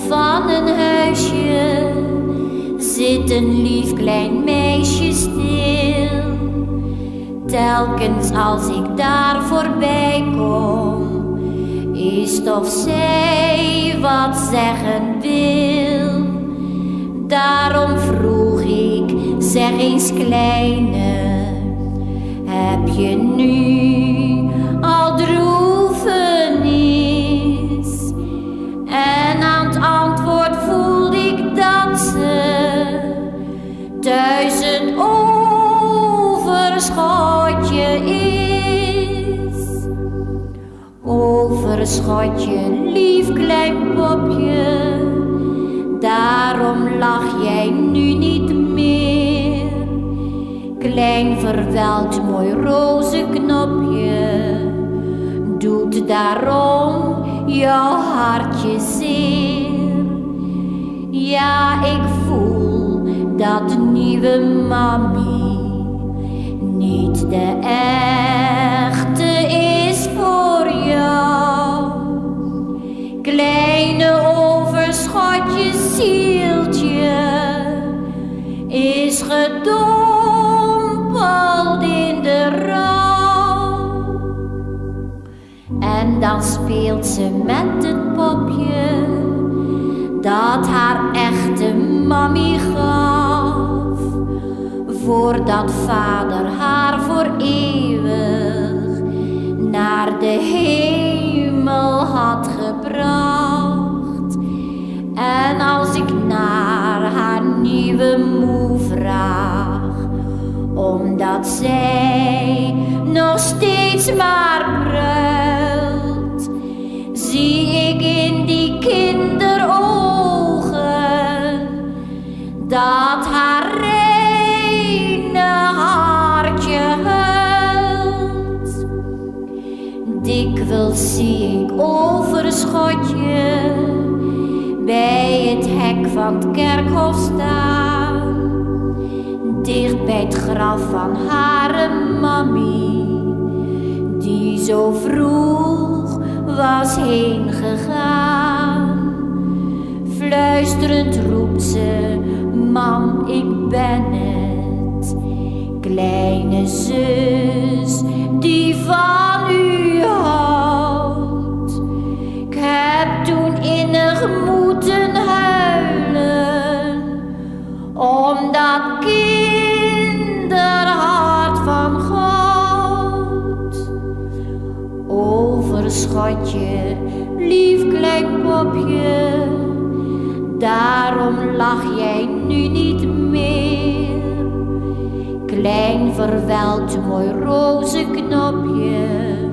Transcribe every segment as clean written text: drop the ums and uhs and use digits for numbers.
van een huisje zit een lief klein meisje stil. Telkens als ik daar voorbij kom, is het of zij wat zeggen wil. Daarom vroeg ik, zeg eens kleine, heb je nu al droefenis? En aan het antwoord voelde ik dat ze thuis het overschotje is. Overschotje, lief klein popje, daarom lach jij nu niet meer. Klein verweld mooi roze knopje, doet daarom jouw hartje zeer. Ja, ik voel dat nieuwe mami niet de echte is voor jou. Kleine overschotje zieltje is gedompeld in de rouw. En dan speelt ze met het popje dat haar echte mami gaf, voordat vader haar voor eeuwig naar de hemel had gebracht. En als ik naar haar nieuwe moe vraag, omdat zij nog steeds maar bruilt, zie ik in die kinderogen dat haar reine hartje huilt. Dikwijls zie ik overschotje bij het hek van het kerkhof staan, dicht bij het graf van haar mami, die zo vroeg was heen gegaan. Fluisterend roept ze, mam, ik ben het, kleine zus die van u houdt. Ik heb toen innig moeten huilen om dat kinderhart van goud. Overschotje, lief klein popje, daarom lach jij nu niet meer. Klein verweld mooi roze knopje,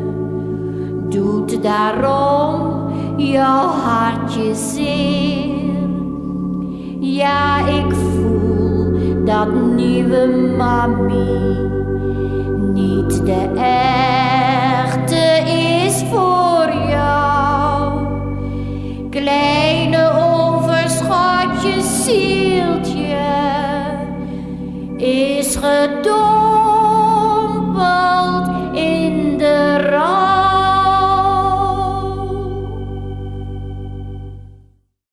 doet daarom jouw hartje zeer. Ja, ik voel dat nieuwe mami niet de echte is voor jou. Kleine overschotje zieltje is gedood